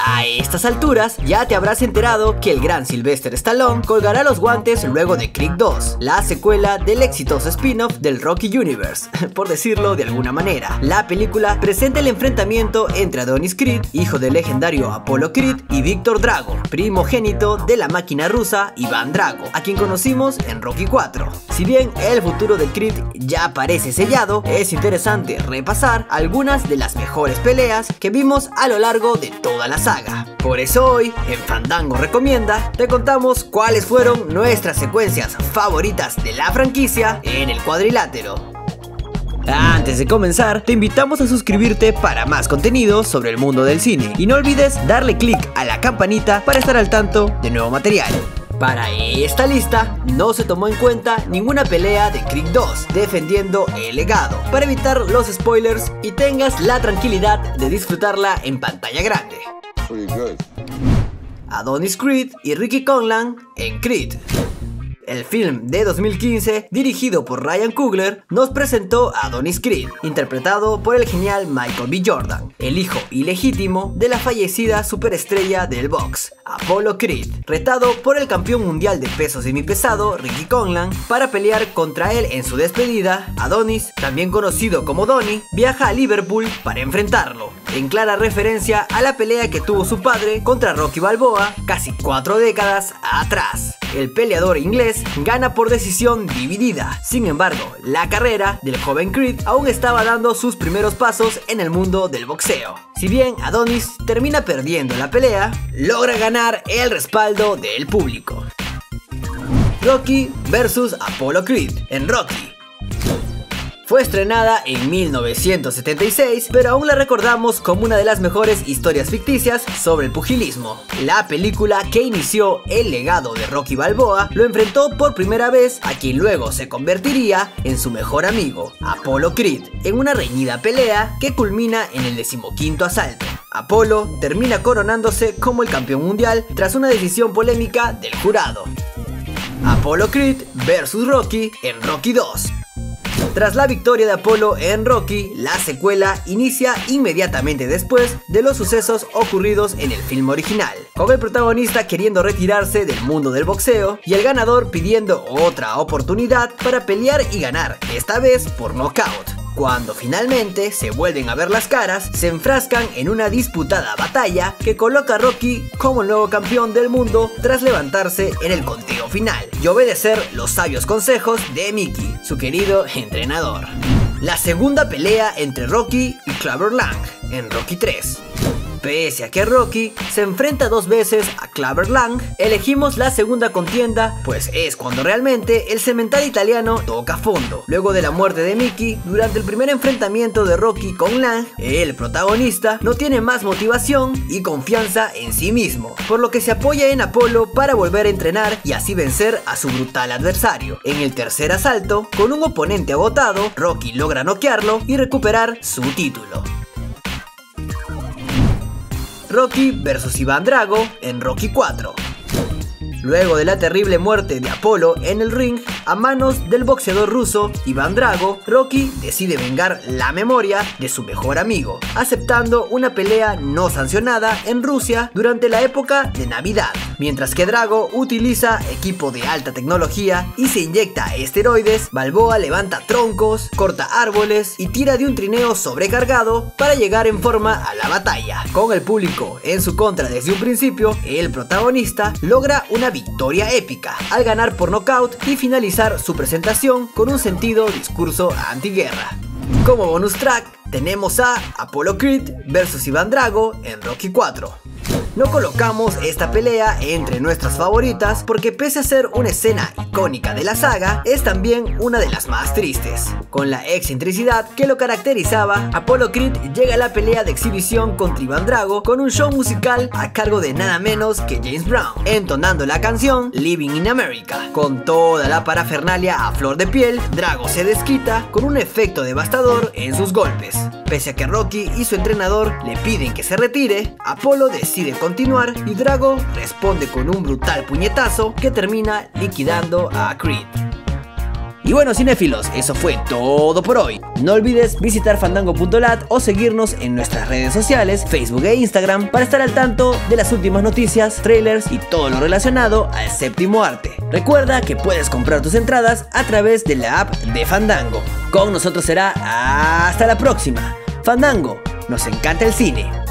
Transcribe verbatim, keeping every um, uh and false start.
A estas alturas ya te habrás enterado que el gran Sylvester Stallone colgará los guantes luego de Creed dos, la secuela del exitoso spin-off del Rocky Universe, por decirlo de alguna manera. La película presenta el enfrentamiento entre Adonis Creed, hijo del legendario Apollo Creed, y Víctor Drago, primogénito de la máquina rusa Iván Drago, a quien conocimos en Rocky cuatro. Si bien el futuro de Creed ya parece sellado, es interesante repasar algunas de las mejores peleas que vimos a lo largo de toda la saga. Por eso hoy, en Fandango Recomienda, te contamos cuáles fueron nuestras secuencias favoritas de la franquicia en el cuadrilátero. Antes de comenzar, te invitamos a suscribirte para más contenido sobre el mundo del cine y no olvides darle clic a la campanita para estar al tanto de nuevo material. Para esta lista no se tomó en cuenta ninguna pelea de Creed dos, defendiendo el legado, para evitar los spoilers y tengas la tranquilidad de disfrutarla en pantalla grande. Adonis Creed y Ricky Conlan en Creed. El film de dos mil quince, dirigido por Ryan Coogler, nos presentó a Adonis Creed, interpretado por el genial Michael B. Jordan, el hijo ilegítimo de la fallecida superestrella del box, Apollo Creed, retado por el campeón mundial de peso semipesado Ricky Conlan para pelear contra él en su despedida. Adonis, también conocido como Donnie, viaja a Liverpool para enfrentarlo, en clara referencia a la pelea que tuvo su padre contra Rocky Balboa casi cuatro décadas atrás. El peleador inglés gana por decisión dividida. Sin embargo, la carrera del joven Creed aún estaba dando sus primeros pasos en el mundo del boxeo. Si bien Adonis termina perdiendo la pelea, logra ganar el respaldo del público. Rocky versus Apollo Creed en Rocky. Fue estrenada en mil novecientos setenta y seis, pero aún la recordamos como una de las mejores historias ficticias sobre el pugilismo. La película que inició el legado de Rocky Balboa lo enfrentó por primera vez a quien luego se convertiría en su mejor amigo, Apollo Creed, en una reñida pelea que culmina en el decimoquinto asalto. Apollo termina coronándose como el campeón mundial tras una decisión polémica del jurado. Apollo Creed versus Rocky en Rocky dos. Tras la victoria de Apollo en Rocky, la secuela inicia inmediatamente después de los sucesos ocurridos en el film original, con el protagonista queriendo retirarse del mundo del boxeo y el ganador pidiendo otra oportunidad para pelear y ganar, esta vez por nocaut. Cuando finalmente se vuelven a ver las caras, se enfrascan en una disputada batalla que coloca a Rocky como el nuevo campeón del mundo tras levantarse en el conteo final y obedecer los sabios consejos de Mickey, su querido entrenador. La segunda pelea entre Rocky y Clubber Lang en Rocky tres. Pese a que Rocky se enfrenta dos veces a Clubber Lang, elegimos la segunda contienda, pues es cuando realmente el cemental italiano toca fondo. Luego de la muerte de Mickey, durante el primer enfrentamiento de Rocky con Lang, el protagonista no tiene más motivación y confianza en sí mismo, por lo que se apoya en Apollo para volver a entrenar y así vencer a su brutal adversario. En el tercer asalto, con un oponente agotado, Rocky logra noquearlo y recuperar su título. Rocky versus Iván Drago en Rocky cuatro. Luego de la terrible muerte de Apollo en el ring a manos del boxeador ruso Iván Drago, Rocky decide vengar la memoria de su mejor amigo, aceptando una pelea no sancionada en Rusia durante la época de Navidad. Mientras que Drago utiliza equipo de alta tecnología y se inyecta esteroides, Balboa levanta troncos, corta árboles y tira de un trineo sobrecargado para llegar en forma a la batalla. Con el público en su contra desde un principio, el protagonista logra una victoria épica al ganar por nocaut y finalizar su presentación con un sentido discurso antiguerra. Como bonus track tenemos a Apollo Creed versus Iván Drago en Rocky cuatro. No colocamos esta pelea entre nuestras favoritas porque pese a ser una escena icónica de la saga, es también una de las más tristes. Con la excentricidad que lo caracterizaba, Apollo Creed llega a la pelea de exhibición contra Iván Drago con un show musical a cargo de nada menos que James Brown, entonando la canción Living in America. Con toda la parafernalia a flor de piel, Drago se desquita con un efecto devastador en sus golpes. Pese a que Rocky y su entrenador le piden que se retire, Apollo decide continuar y Drago responde con un brutal puñetazo que termina liquidando a Creed. Y bueno, cinéfilos, eso fue todo por hoy. No olvides visitar fandango punto lat o seguirnos en nuestras redes sociales, Facebook e Instagram, para estar al tanto de las últimas noticias, trailers y todo lo relacionado al séptimo arte. Recuerda que puedes comprar tus entradas a través de la app de Fandango. Con nosotros será hasta la próxima. Fandango, nos encanta el cine.